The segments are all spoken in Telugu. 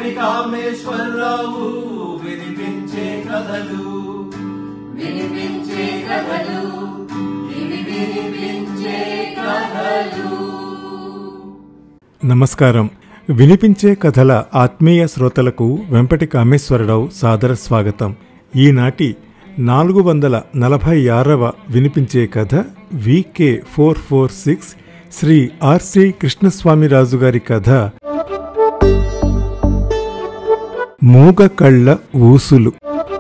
వెంపటి కామేశ్వరరావు వినిపించే కథలు వినిపించే కథలు ఇవి వినిపించే కథలు. నమస్కారం. వినిపించే కథల ఆత్మీయ శ్రోతలకు వెంపటి కామేశ్వరరావు సాదర స్వాగతం. ఈనాటి 446వ వినిపించే కథ VK 446 శ్రీ ఆర్సి కృష్ణస్వామిరాజు గారి కథ మూగ కళ్ళ ఊసులు.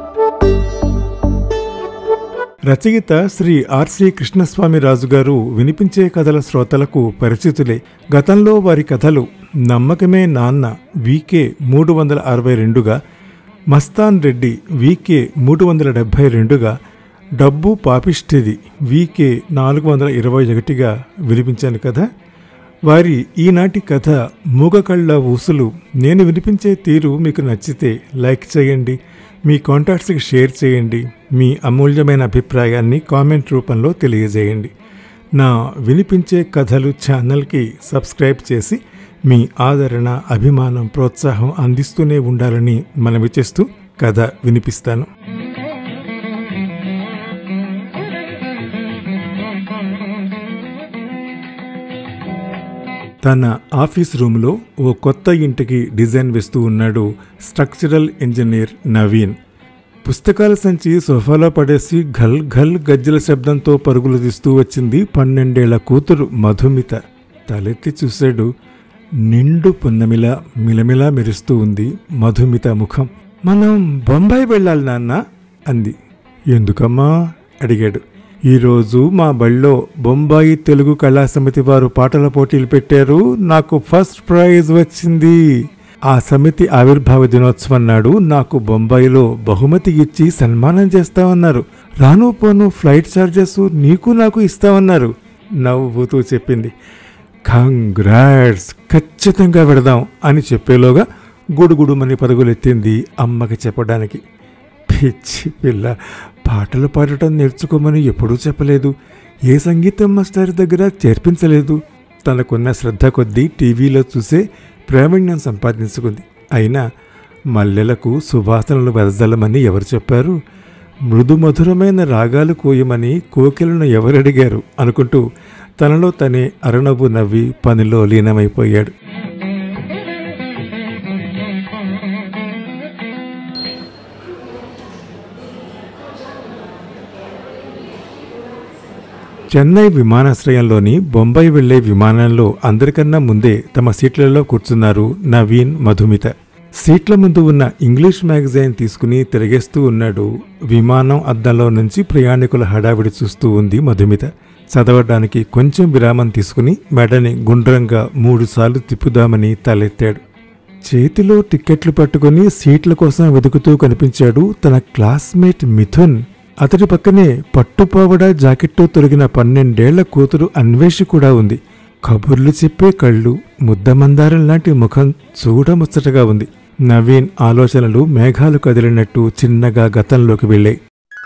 రచయిత శ్రీ ఆర్సి కృష్ణస్వామిరాజు గారు వినిపించే కథల శ్రోతలకు పరిచితులే. గతంలో వారి కథలు నమ్మకమే నాన్న VK 362గా, మస్తాన్ రెడ్డి VK 372గా, డబ్బు పాపిష్టిది VK 421గా వినిపించాను కదా. వారి ఈనాటి కథ మూగకళ్ళ ఊసులు. నేను వినిపించే తీరు మీకు నచ్చితే లైక్ చేయండి, మీ కాంటాక్ట్స్కి షేర్ చేయండి, మీ అమూల్యమైన అభిప్రాయాన్ని కామెంట్ రూపంలో తెలియజేయండి. నా వినిపించే కథలు ఛానల్కి సబ్స్క్రైబ్ చేసి మీ ఆదరణ, అభిమానం, ప్రోత్సాహం అందిస్తూనే ఉండాలని మనవి చేస్తూ కథ వినిపిస్తాను. తన ఆఫీస్ రూమ్లో ఓ కొత్త ఇంటికి డిజైన్ వేస్తూ ఉన్నాడు స్ట్రక్చరల్ ఇంజనీర్ నవీన్. పుస్తకాల సంచి సోఫాలో పడేసి ఘల్ ఘల్ గజ్జల శబ్దంతో పరుగులు తీస్తూ వచ్చింది 12 ఏళ్ల కూతురు మధుమిత. తలెత్తి చూశాడు. నిండు పున్నమిలా మిలమిలా మెరుస్తూ ఉంది మధుమిత ముఖం. మనం బొంబాయి వెళ్ళాలి నాన్న అంది. ఎందుకమ్మా అడిగాడు. ఈరోజు మా బళ్ళో బొంబాయి తెలుగు కళా సమితి వారు పాటల పోటీలు పెట్టారు. నాకు ఫస్ట్ ప్రైజ్ వచ్చింది. ఆ సమితి ఆవిర్భావ దినోత్సవం నాడు నాకు బొంబాయిలో బహుమతి ఇచ్చి సన్మానం చేస్తామన్నారు. రాను పోను ఫ్లైట్ ఛార్జెస్ నీకు నాకు ఇస్తామన్నారు నవ్వుతూ చెప్పింది. కంగ్రాట్స్, ఖచ్చితంగా వెడదాం అని చెప్పేలోగా గుడుగుడుమని పరుగులెత్తింది అమ్మకి చెప్పడానికి. పిచ్చి పిల్ల, పాటలు పాడటం నేర్చుకోమని ఎప్పుడూ చెప్పలేదు. ఏ సంగీతం మాస్టర్ దగ్గర చేర్పించలేదు. తనకున్న శ్రద్ధ కొద్దీ టీవీలో చూసే ప్రావీణ్యం సంపాదించుకుంది. అయినా మల్లెలకు సువాసనలు వెదజల్లమని ఎవరు చెప్పారు? మృదుమధురమైన రాగాలు కోయమని కోకిలను ఎవరడిగారు అనుకుంటూ తనలో తనే అరనవ్వు నవ్వి పనిలో లీనమైపోయాడు. చెన్నై విమానాశ్రయంలోని బొంబాయి వెళ్లే విమానంలో అందరికన్నా ముందే తమ సీట్లలో కూర్చున్నారు నవీన్, మధుమిత. సీట్ల ముందు ఉన్న ఇంగ్లీష్ మ్యాగజైన్ తీసుకుని తిరిగేస్తూ ఉన్నాడు. విమానం అద్దంలో నుంచి ప్రయాణికుల హడావిడి చూస్తూ ఉంది మధుమిత. చదవడానికి కొంచెం విరామం తీసుకుని మెడని గుండ్రంగా 3 సార్లు తిప్పుదామని తలెత్తాడు. చేతిలో టిక్కెట్లు పట్టుకుని సీట్ల కోసం వెతుకుతూ కనిపించాడు తన క్లాస్మేట్ మిథున్. అతడి పక్కనే పట్టుపావడా జాకెట్టు తొలగిన 12 ఏళ్ల కూతురు అన్వేషి కూడా ఉంది. కబుర్లు చెప్పే కళ్ళు, ముద్దమందారం లాంటి ముఖం చూడముచ్చటగా ఉంది. నవీన్ ఆలోచనలు మేఘాలు కదిలినట్టు చిన్నగా గతంలోకి వెళ్ళాయి.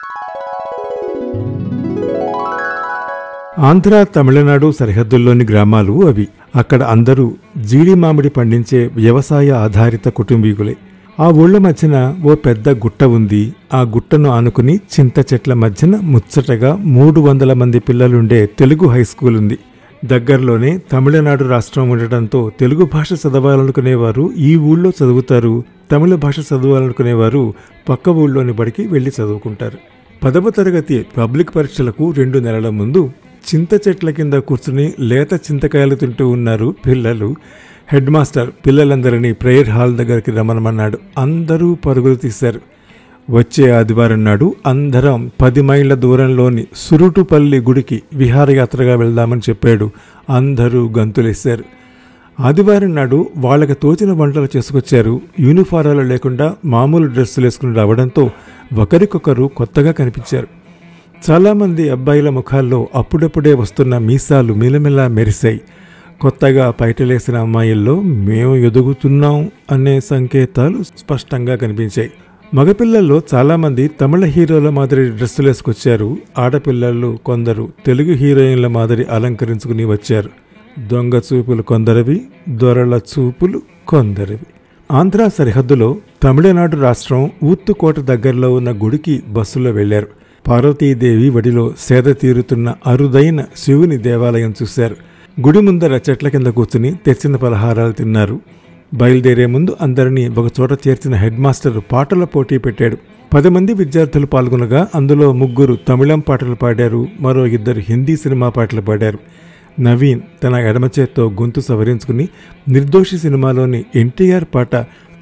ఆంధ్ర, తమిళనాడు సరిహద్దుల్లోని గ్రామాలు అవి. అక్కడ అందరూ జీడి మామిడి పండించే వ్యవసాయ ఆధారిత కుటుంబీకులే. ఆ ఊళ్ల మధ్యన ఓ పెద్ద గుట్ట ఉంది. ఆ గుట్టను ఆనుకుని చింత చెట్ల మధ్యన ముచ్చటగా 300 మంది పిల్లలుండే తెలుగు హైస్కూల్ ఉంది. దగ్గరలోనే తమిళనాడు రాష్ట్రం ఉండటంతో తెలుగు భాష చదవాలనుకునేవారు ఈ ఊళ్ళో చదువుతారు. తమిళ భాష చదవాలనుకునేవారు పక్క ఊళ్ళోని బడికి వెళ్లి చదువుకుంటారు. 10వ తరగతి పబ్లిక్ పరీక్షలకు 2 నెలల ముందు చింత చెట్ల కింద కూర్చుని లేత చింతకాయలు తింటూ ఉన్నారు పిల్లలు. హెడ్ మాస్టర్ పిల్లలందరినీ ప్రేయర్ హాల్ దగ్గరికి రమ్మనమన్నాడు. అందరూ పరుగులు తీశారు. వచ్చే ఆదివారం నాడు అందరం 10 మైళ్ళ దూరంలోని సురుటుపల్లి గుడికి విహారయాత్రగా వెళ్దామని చెప్పాడు. అందరూ గంతులేశారు. ఆదివారం నాడు వాళ్ళకి తోచిన వంటలు చేసుకొచ్చారు. యూనిఫారాలు లేకుండా మామూలు డ్రెస్సులు వేసుకుని రావడంతో ఒకరికొకరు కొత్తగా కనిపించారు. చాలామంది అబ్బాయిల ముఖాల్లో అప్పుడప్పుడే వస్తున్న మీసాలు మిలమిలా మెరిశాయి. కొత్తగా పైటలేసిన అమ్మాయిల్లో మేము ఎదుగుతున్నాం అనే సంకేతాలు స్పష్టంగా కనిపించాయి. మగపిల్లల్లో చాలామంది తమిళ హీరోల మాదిరి డ్రెస్సులు వేసుకొచ్చారు. ఆడపిల్లలు కొందరు తెలుగు హీరోయిన్ల మాదిరి అలంకరించుకుని వచ్చారు. దొంగ చూపులు కొందరివి, దొరల చూపులు కొందరివి. ఆంధ్ర సరిహద్దులో తమిళనాడు రాష్ట్రం ఊత్తుకోట దగ్గరలో ఉన్న గుడికి బస్సులో వెళ్లారు. పార్వతీదేవి వడిలో సేద తీరుతున్న అరుదైన శివుని దేవాలయం చూశారు. గుడి ముందర చెట్ల కింద కూర్చుని తెచ్చిన పలహారాలు తిన్నారు. బయలుదేరే ముందు అందరినీ ఒకచోట చేర్చిన హెడ్ మాస్టర్ పాటల పోటీ పెట్టాడు. 10 మంది విద్యార్థులు పాల్గొనగా అందులో 3 తమిళం పాటలు పాడారు, మరో 2 హిందీ సినిమా పాటలు పాడారు. నవీన్ తన ఎడమ చేత్తో గొంతు సవరించుకుని నిర్దోషి సినిమాలోని ఎన్టీఆర్ పాట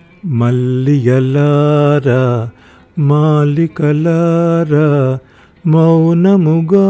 మల్లియలారా మాలికలారా మౌనముగా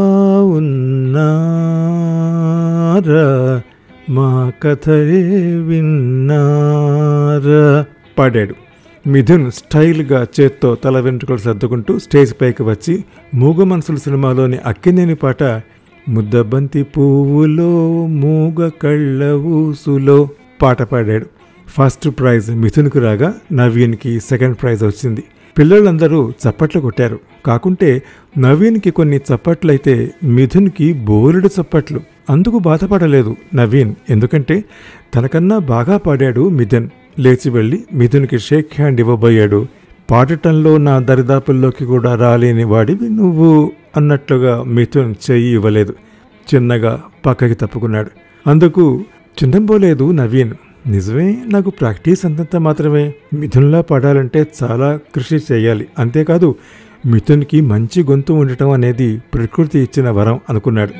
ఉన్నారా మా కథయే విన్నారా పాడాడు. మిథున్ స్టైల్గా చేత్తో తల వెంట్రుకలు సర్దుకుంటూ స్టేజ్ పైకి వచ్చి మూగ మనసులు సినిమాలోని అక్కినేని పాట ముద్దబంతి పువ్వులో మూగ కళ్ళ ఊసులో పాట పాడాడు. ఫస్ట్ ప్రైజ్ మిథున్కు రాగా నవీన్కి సెకండ్ ప్రైజ్ వచ్చింది. పిల్లలందరూ చప్పట్లు కొట్టారు. కాకుంటే నవీన్కి కొన్ని చప్పట్లయితే మిథున్కి బోలెడు చప్పట్లు. అందుకు బాధపడలేదు నవీన్, ఎందుకంటే తనకన్నా బాగా పాడాడు మిథున్. లేచి వెళ్ళి మిథున్కి షేక్ హ్యాండ్ ఇవ్వబోయాడు. పాడటంలో నా దరిదాపుల్లోకి కూడా రాలేని వాడివి నువ్వు అన్నట్లుగా మిథున్ చెయ్యి ఇవ్వలేదు. చిన్నగా పక్కకి తప్పుకున్నాడు. అందుకు చిందంపోలేదు నవీన్. నిజమే, నాకు ప్రాక్టీస్ అంతంత మాత్రమే. మిథున్లా పాడాలంటే చాలా కృషి చేయాలి. అంతేకాదు మిథున్కి మంచి గొంతు ఉండటం అనేది ప్రకృతి ఇచ్చిన వరం అనుకున్నాడు.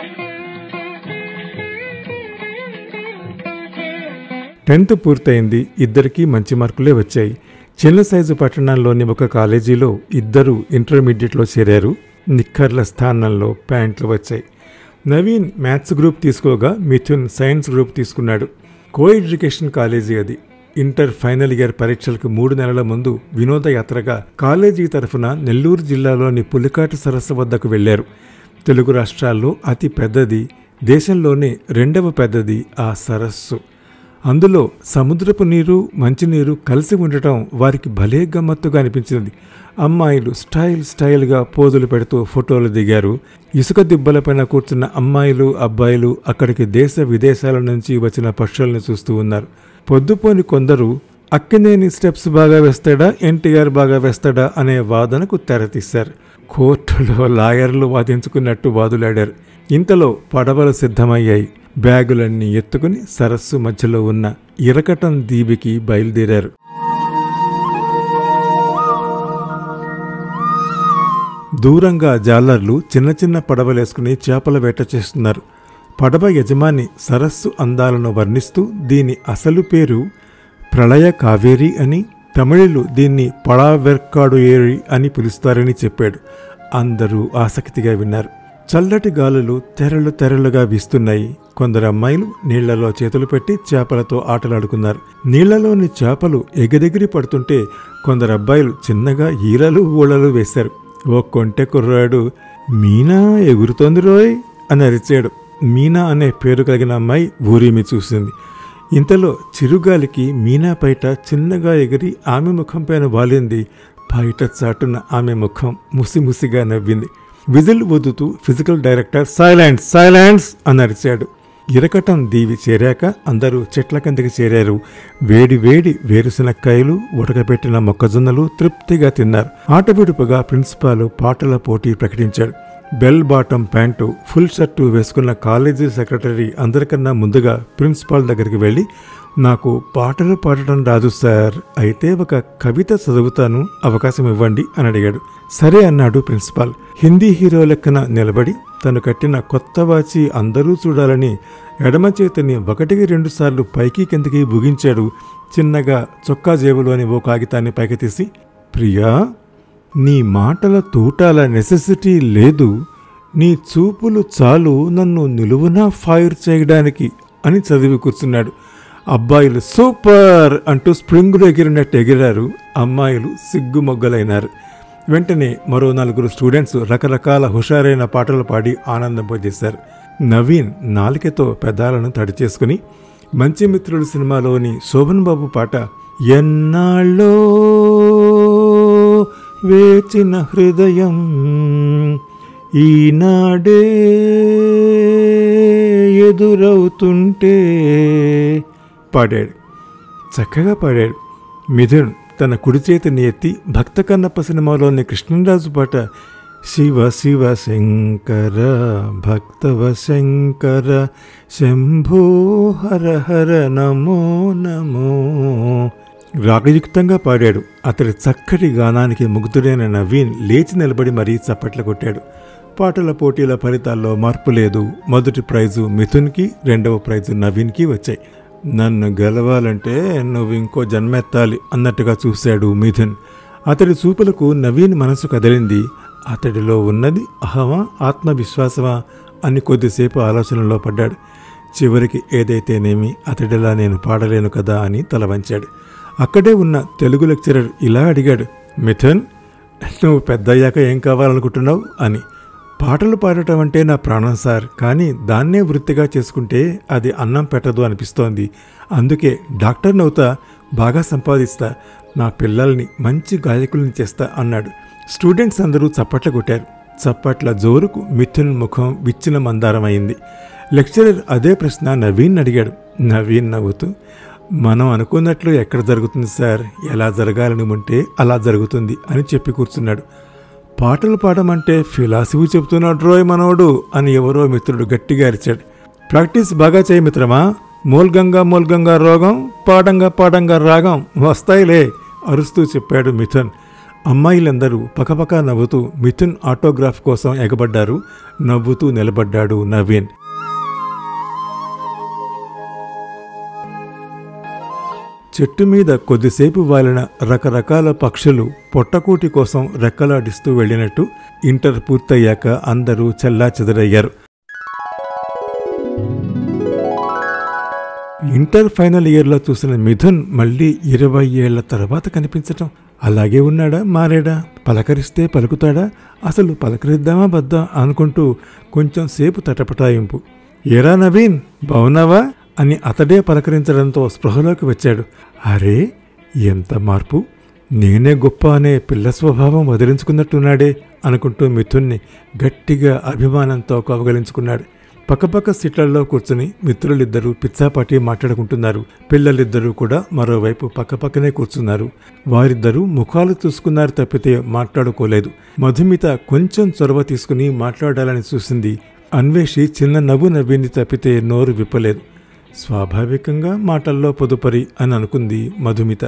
టెన్త్ పూర్తయింది. ఇద్దరికీ మంచి మార్కులే వచ్చాయి. చిన్న సైజు పట్టణంలోని ఒక కాలేజీలో 2 ఇంటర్మీడియట్లో చేరారు. నిక్కర్ల స్థానంలో ప్యాంట్లు వచ్చాయి. నవీన్ మ్యాథ్స్ గ్రూప్ తీసుకోగా మిథున్ సైన్స్ గ్రూప్ తీసుకున్నాడు. కో ఎడ్యుకేషన్ కాలేజీ అది. ఇంటర్ ఫైనల్ ఇయర్ పరీక్షలకు 3 నెలల ముందు వినోదయాత్రగా కాలేజీ తరఫున నెల్లూరు జిల్లాలోని పులికాటు సరస్సు వద్దకు వెళ్లారు. తెలుగు రాష్ట్రాల్లో అతి పెద్దది, దేశంలోనే 2వ పెద్దది ఆ సరస్సు. అందులో సముద్రపు నీరు, మంచినీరు కలిసి ఉండటం వారికి భలే గమ్మత్తుగా అనిపించింది. అమ్మాయిలు స్టైల్గా పోజులు పెడుతూ ఫోటోలు దిగారు. ఇసుక దిబ్బలపైన కూర్చున్న అమ్మాయిలు, అబ్బాయిలు అక్కడికి దేశ విదేశాల నుంచి వచ్చిన పక్షులను చూస్తూ ఉన్నారు. పొద్దుపోని కొందరు అక్కినేని స్టెప్స్ బాగా వేస్తాడా, ఎన్టీఆర్ బాగా వేస్తాడా అనే వాదనకు తెరతీశారు. కోర్టులో లాయర్లు వాదించుకున్నట్టు వాదులాడారు. ఇంతలో పడవలు సిద్ధమయ్యాయి. బ్యాగులన్నీ ఎత్తుకుని సరస్సు మధ్యలో ఉన్న ఇరకటం దీవికి బయలుదేరారు. దూరంగా జాలర్లు చిన్న చిన్న పడవలేసుకుని చేపల వేట చేస్తున్నారు. పడవ యజమాని సరస్సు అందాలను వర్ణిస్తూ దీని అసలు పేరు ప్రళయ కావేరి అని, తమిళులు దీన్ని పడావెర్కాడు ఏరి అని పిలుస్తారని చెప్పాడు. అందరూ ఆసక్తిగా విన్నారు. చల్లటి గాలులు తెరలుగా వీస్తున్నాయి. కొందరు అమ్మాయిలు నీళ్లలో చేతులు పెట్టి చేపలతో ఆటలాడుకున్నారు. నీళ్లలోని చేపలు ఎగిరెగిరి పడుతుంటే కొందరు అబ్బాయిలు చిన్నగా ఈలలు ఊళలు వేశారు. ఓ కొంటె కుర్రాడు మీనా ఎగురుతోంది రోయ్ అని అరిచాడు. మీనా అనే పేరు కలిగిన అమ్మాయి ఊరిమి చూసింది. ఇంతలో చిరుగాలికి మీనా పైట చిన్నగా ఎగిరి ఆమె ముఖం పైన వాలింది. బయట చాటున ఆమె ముఖం ముసిముసిగా నవ్వింది. విజిల్ ఊదుతూ ఫిజికల్ డైరెక్టర్ సైలెన్స్ అని అరిచాడు. ఇరకటం దీవి చేరాక అందరూ చెట్ల కిందకి చేరారు. వేడి వేరుశనక్కాయలు, ఉడకబెట్టిన మొక్కజొన్నలు తృప్తిగా తిన్నారు. ఆటవిడుపుగా ప్రిన్సిపాల్ పాటల పోటీ ప్రకటించాడు. Bell bottom pant, full shirt వేసుకున్న కాలేజీ సెక్రటరీ అందరికన్నా ముందుగా ప్రిన్సిపాల్ దగ్గరికి వెళ్ళి, నాకు పాటలు పాడటం రాదు సార్, అయితే ఒక కవిత చదువుతాను, అవకాశం ఇవ్వండి అని అడిగాడు. సరే అన్నాడు ప్రిన్సిపాల్. హిందీ హీరో లెక్కన నిలబడి తను కట్టిన కొత్త వాచి అందరూ చూడాలని ఎడమ చేతిని 1-2 సార్లు పైకి కిందకి బుగించాడు. చిన్నగా చొక్కా జేబులోని ఓ కాగితాన్ని పైకి తీసి, ప్రియా, నీ మాటల తూటాల నెసెసిటీ లేదు, నీ చూపులు చాలు నన్ను నిలువునా ఫైర్ చేయడానికి అని చదివి కూర్చున్నాడు. అబ్బాయిలు సూపర్ అంటూ స్ప్రింగులు ఎగిరినట్టు ఎగిరారు. అమ్మాయిలు సిగ్గుమొగ్గలైనారు. వెంటనే మరో 4 స్టూడెంట్స్ రకరకాల హుషారైన పాటలు పాడి ఆనందింపజేశారు. నవీన్ నాలికతో పెదాలను తడిచేసుకుని మంచి మిత్రుడు సినిమాలోని శోభన్ బాబు పాట ఎన్నాళ్ళో వేచిన హృదయం ఈనాడే ఎదురవుతుంటే పాడాడు. చక్కగా పాడాడు. మిథున్ తన కుడి చేతిని ఎత్తి భక్త కన్నప్ప సినిమాలోని కృష్ణరాజు పాట శివ శివ శంకర భక్తవ శంకర శంభో హర హర నమో నమో రాగయుక్తంగా పాడాడు. అతడి చక్కటి గానానికి ముగ్ధుడైన నవీన్ లేచి నిలబడి మరీ చప్పట్లు కొట్టాడు. పాటల పోటీల ఫలితాల్లో మార్పు లేదు. మొదటి ప్రైజు మిథున్కి, రెండవ ప్రైజు నవీన్కి వచ్చాయి. నన్ను గెలవాలంటే నువ్వు ఇంకో జన్మెత్తాలి అన్నట్టుగా చూశాడు మిథున్. అతడి చూపులకు నవీన్ మనసు కదిలింది. అతడిలో ఉన్నది అహమా, ఆత్మవిశ్వాసమా అని కొద్దిసేపు ఆలోచనలో పడ్డాడు. చివరికి ఏదైతేనేమి అతడిలా నేను పాడలేను కదా అని తల వంచాడు. అక్కడే ఉన్న తెలుగు లెక్చరర్ ఇలా అడిగాడు, మిథున్, నువ్వు పెద్దయ్యాక ఏం కావాలనుకుంటున్నావు అని. పాటలు పాడటం అంటే నా ప్రాణం సార్, కానీ దాన్నే వృత్తిగా చేసుకుంటే అది అన్నం పెట్టదు అనిపిస్తోంది. అందుకే డాక్టర్ని అవుతా, బాగా సంపాదిస్తా, నా పిల్లల్ని మంచి గాయకుల్ని చేస్తా అన్నాడు. స్టూడెంట్స్ అందరూ చప్పట్లు కొట్టారు. చప్పట్ల జోరుకు మిథున్ ముఖం విచ్చిన మందారమైంది. లెక్చరర్ అదే ప్రశ్న నవీన్ అడిగాడు. నవీన్ నవ్వుతూ, మనం అనుకున్నట్లు ఎక్కడ జరుగుతుంది సార్, ఎలా జరగాలని ఉంటే అలా జరుగుతుంది అని చెప్పి కూర్చున్నాడు. పాటలు పాడమంటే ఫిలాసఫీ చెబుతున్నాడు రోయ్ మనోడు అని ఎవరో మిత్రుడు గట్టిగా అరిచాడు. ప్రాక్టీస్ బాగా చేయి మిత్రమా, మూల్గంగా మూల్గంగా రోగం, పాడంగా పాడంగా రాగం వస్తాయిలే అరుస్తూ చెప్పాడు మిథున్. అమ్మాయిలందరూ పకపక నవ్వుతూ మిథున్ ఆటోగ్రాఫ్ కోసం ఎగబడ్డారు. నవ్వుతూ నిలబడ్డాడు నవీన్. చెట్టు మీద కొద్దిసేపు వాలిన రకరకాల పక్షులు పొట్టకూటి కోసం రెక్కలాడిస్తూ వెళ్ళినట్టు ఇంటర్ పూర్తయ్యాక అందరూ చెల్లాచెదరయ్యారు. ఇంటర్ ఫైనల్ ఇయర్లో చూసిన మిథున్ మళ్ళీ 20 ఏళ్ల తర్వాత కనిపించటం. అలాగే ఉన్నాడా, మారాడా, పలకరిస్తే పలుకుతాడా, అసలు పలకరిద్దామా వద్దా అనుకుంటూ కొంచెం సేపు తటపటాయింపు. ఏరా నవీన్, బావున్నావా అని అతడే పలకరించడంతో స్పృహలోకి వచ్చాడు. అరే, ఎంత మార్పు, నేనే గొప్ప అనే పిల్ల స్వభావం వదిలించుకున్నట్టున్నాడే అనుకుంటూ మిథున్ని గట్టిగా అభిమానంతో కౌగలించుకున్నాడు. పక్కపక్క సీట్లలో కూర్చుని మిత్రులిద్దరూ పిచ్చాపాటి మాట్లాడుకుంటున్నారు. పిల్లలిద్దరూ కూడా మరోవైపు పక్కపక్కనే కూర్చున్నారు. వారిద్దరూ ముఖాలు చూసుకున్నారు తప్పితే మాట్లాడుకోలేదు. మధుమిత కొంచెం చొరవ తీసుకుని మాట్లాడాలని చూసింది. అన్వేషి చిన్న నవ్వు నవ్వింది తప్పితే నోరు విప్పలేదు. స్వాభావికంగా మాటల్లో పొదుపరి అని అనుకుంది మధుమిత.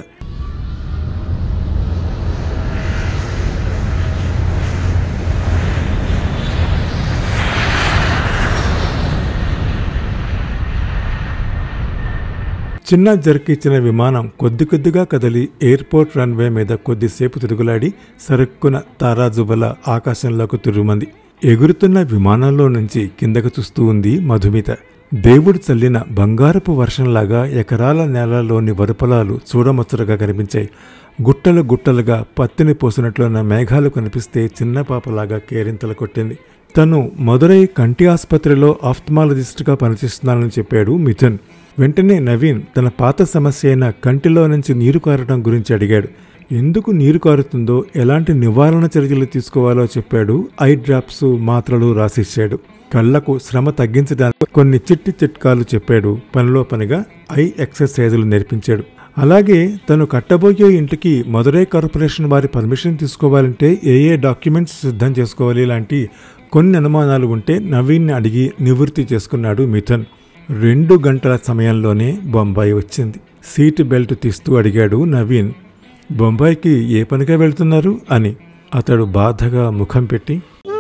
చిన్న జర్కిచ్చిన విమానం కొద్దిగా కదిలి ఎయిర్పోర్ట్ రన్వే మీద కొద్దిసేపు తిరుగులాడి సరుక్కున తారాజుబల ఆకాశంలోకి తిరుగుమంది. ఎగురుతున్న విమానంలో నుంచి కిందకు చూస్తూ ఉంది మధుమిత. దేవుడు చల్లిన బంగారపు వర్షంలాగా ఎకరాల నేలలోని వరుపలాలు చూడముచ్చటగా కనిపించాయి. గుట్టలు గుట్టలుగా పత్తిని పోసినట్లున్న మేఘాలు కనిపిస్తే చిన్న పాపలాగా కేరింతలు కొట్టింది. తను మదురై కంటి ఆసుపత్రిలో ఆఫ్థమాలజిస్ట్గా పనిచేస్తున్నానని చెప్పాడు మిథున్. వెంటనే నవీన్ తన పాత సమస్య అయిన కంటిలో నుంచి నీరు కారటం గురించి అడిగాడు. ఎందుకు నీరు కారుతుందో, ఎలాంటి నివారణ చర్యలు తీసుకోవాలో చెప్పాడు. ఐ డ్రాప్స్, మాత్రలు రాసిచ్చాడు. కళ్లకు శ్రమ తగ్గించడానికి కొన్ని చిట్టి చిట్కాలు చెప్పాడు. పనిలో పనిగా ఐ ఎక్సర్సైజులు నేర్పించాడు. అలాగే తను కట్టబోయే ఇంటికి మదురై కార్పొరేషన్ వారి పర్మిషన్ తీసుకోవాలంటే ఏ డాక్యుమెంట్స్ సిద్ధం చేసుకోవాలి లాంటి కొన్ని అనుమానాలు ఉంటే నవీన్ని అడిగి నివృత్తి చేసుకున్నాడు మిథున్. 2 గంటల సమయంలోనే బొంబాయి వచ్చింది. సీటు బెల్ట్ తీస్తూ అడిగాడు నవీన్, బొంబాయికి ఏ పనిగా వెళ్తున్నారు అని. అతడు బాధగా ముఖం పెట్టి,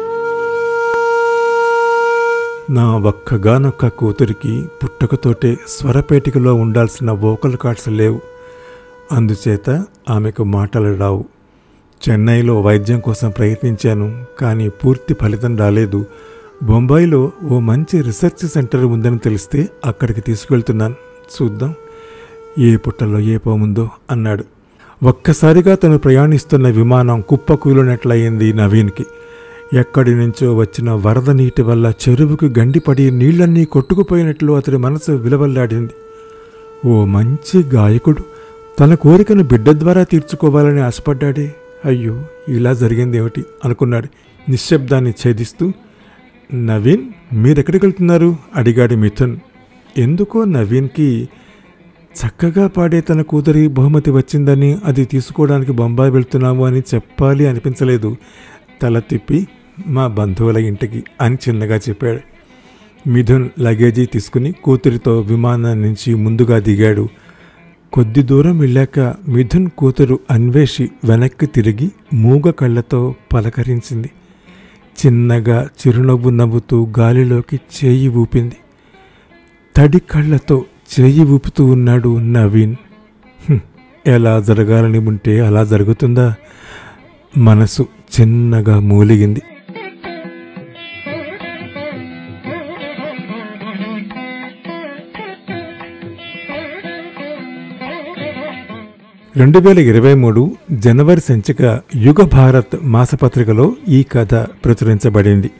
నా ఒక్కగానొక్క కూతురికి పుట్టుకతోటే స్వరపేటికలో ఉండాల్సిన వోకల్ కార్డ్స్ లేవు. అందుచేత ఆమెకు మాటలు రావు. చెన్నైలో వైద్యం కోసం ప్రయత్నించాను, కానీ పూర్తి ఫలితం రాలేదు. బొంబాయిలో ఓ మంచి రీసెర్చ్ సెంటర్ ఉందని తెలిస్తే అక్కడికి తీసుకెళ్తున్నాను. చూద్దాం ఏ పుట్టలో ఏ పోముందో అన్నాడు. ఒక్కసారిగా తను ప్రయాణిస్తున్న విమానం కుప్పకూలినట్లయింది నవీన్కి. ఎక్కడి నుంచో వచ్చిన వరద నీటి వల్ల చెరువుకు గండిపడి నీళ్లన్నీ కొట్టుకుపోయినట్లు అతడి మనసు విలవల్లాడింది. ఓ మంచి గాయకుడు తన కోరికను బిడ్డ ద్వారా తీర్చుకోవాలని ఆశపడ్డాడే, అయ్యో ఇలా జరిగిందేమిటి అనుకున్నాడు. నిశ్శబ్దాన్ని ఛేదిస్తూ, నవీన్, మీరెక్కడికి వెళ్తున్నారు అడిగాడు మిథున్. ఎందుకో నవీన్కి చక్కగా పాడే తన కూతురి బహుమతి వచ్చిందని అది తీసుకోవడానికి బొంబాయి వెళ్తున్నాము అని చెప్పాలి అనిపించలేదు. తల తిప్పి మా బంధువుల ఇంటికి అని చిన్నగా చెప్పాడు. మిథున్ లగేజీ తీసుకుని కూతురితో విమానం నుంచి ముందుగా దిగాడు. కొద్ది దూరం వెళ్ళాక మిథున్ కూతురు అన్వేషి వెనక్కి తిరిగి మూగ కళ్ళతో పలకరించింది. చిన్నగా చిరునవ్వు నవ్వుతూ గాలిలోకి చేయి ఊపింది. తడి కళ్ళతో చేయి ఊపుతూ ఉన్నాడు నవీన్. ఎలా జరగాలని ఉంటే అలా జరుగుతుందా? మనసు చిన్నగా మూలిగింది. రెండు 2023 జనవరి సంచిక యుగ భారత్ మాసపత్రికలో ఈ కథ ప్రచురించబడింది.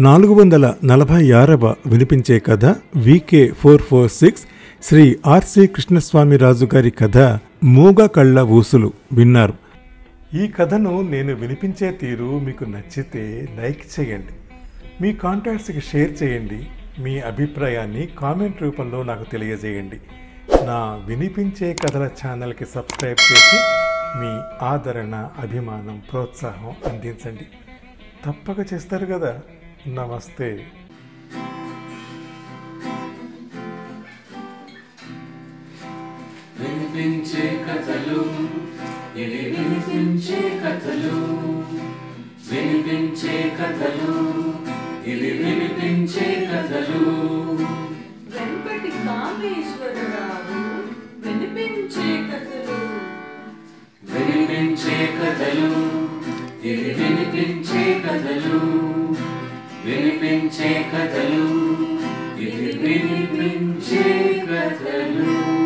446వ వినిపించే కథ VK 446 శ్రీ ఆర్సి కృష్ణస్వామిరాజు గారి కథ మూగ కళ్ళ ఊసులు విన్నారు. ఈ కథను నేను వినిపించే తీరు మీకు నచ్చితే లైక్ చేయండి, మీ కాంటాక్ట్స్కి షేర్ చేయండి, మీ అభిప్రాయాన్ని కామెంట్ రూపంలో నాకు తెలియజేయండి. నా వినిపించే కథల ఛానల్కి సబ్స్క్రైబ్ చేసి మీ ఆదరణ, అభిమానం, ప్రోత్సాహం అందించండి. తప్పక చేస్తారు కదా. నమస్తే. వినిపించే కథలు, ఇవి వినిపించే కథలు, వినిపించే కథలు, ఇవి వినిపించే కథలు. వెంపటి కామేశ్వరరావు వినిపించే కథలు, వినిపించే కథలు, ఇవి వినిపించే కథలు, వినిపించే కథలు, ఇవి వినిపించే కథలు.